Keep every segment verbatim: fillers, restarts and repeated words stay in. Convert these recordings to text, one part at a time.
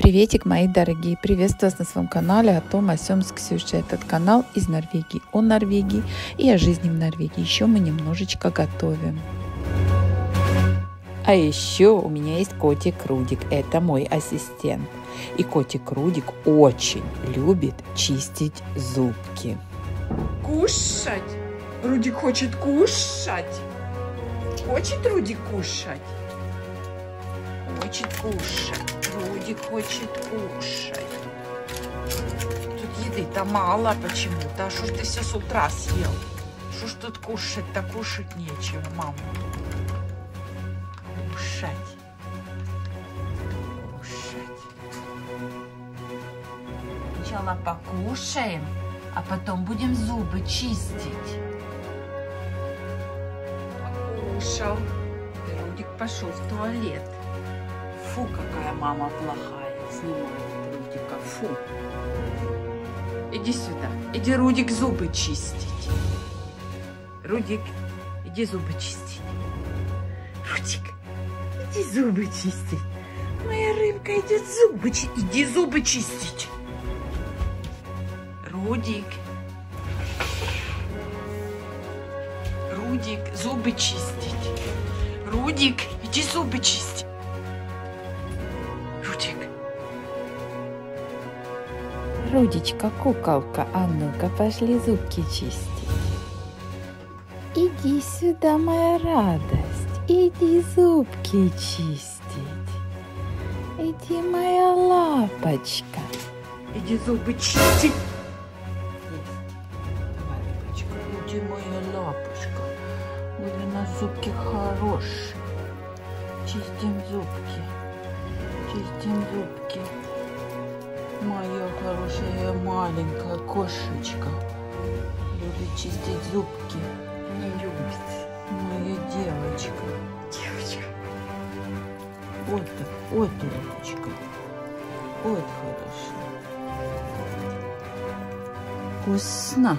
Приветик, мои дорогие! Приветствую вас на своем канале о том, о сём с Ксюшей. Этот канал из Норвегии, о Норвегии и о жизни в Норвегии. Еще мы немножечко готовим. А еще у меня есть котик Рудик. Это мой ассистент. И котик Рудик очень любит чистить зубки. Кушать? Рудик хочет кушать. Хочет Рудик кушать? Хочет кушать. Рудик хочет кушать. Тут еды-то мало почему-то. А что ж ты все с утра съел? Что ж тут кушать-то? Кушать нечего, мама. Кушать. Кушать. Сначала покушаем, а потом будем зубы чистить. Покушал. И Рудик пошел в туалет. Фу, какая мама плохая. Снимает Рудика. Фу. Иди сюда. Иди, Рудик, зубы чистить. Рудик, иди зубы чистить. Рудик, иди зубы чистить. Моя рыбка идет зубы чистить. Иди зубы чистить. Рудик. Рудик, зубы чистить. Рудик, иди зубы чистить. Рудик. Рудичка, куколка, а ну-ка пошли зубки чистить. Иди сюда, моя радость. Иди зубки чистить. Иди, моя лапочка. Иди зубы чистить. Давай, рыбочка. Иди, моя лапушка. Вот у нас зубки хорошие. Чистим зубки. Чистим зубки. Моя хорошая маленькая кошечка. Любит чистить зубки. Не любит. Моя девочка. Девочка. Вот так. Вот, девочка. Вот хорошо. Вкусно.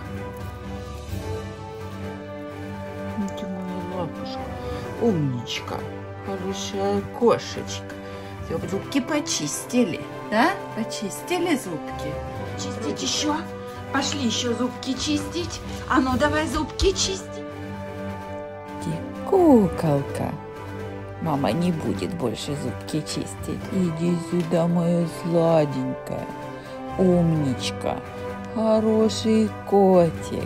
Это моя лапушка. Умничка. Хорошая кошечка. Все, зубки почистили, да? Почистили зубки. Чистить еще? Пошли еще зубки чистить. А ну давай зубки чистить. Иди, куколка. Мама не будет больше зубки чистить. Иди сюда, моя сладенькая. Умничка. Хороший котик.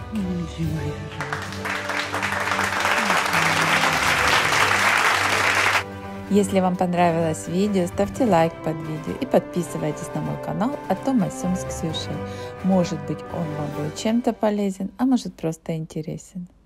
Если вам понравилось видео, ставьте лайк под видео и подписывайтесь на мой канал о том о сём с Ксюшей. Может быть, он вам будет чем-то полезен, а может просто интересен.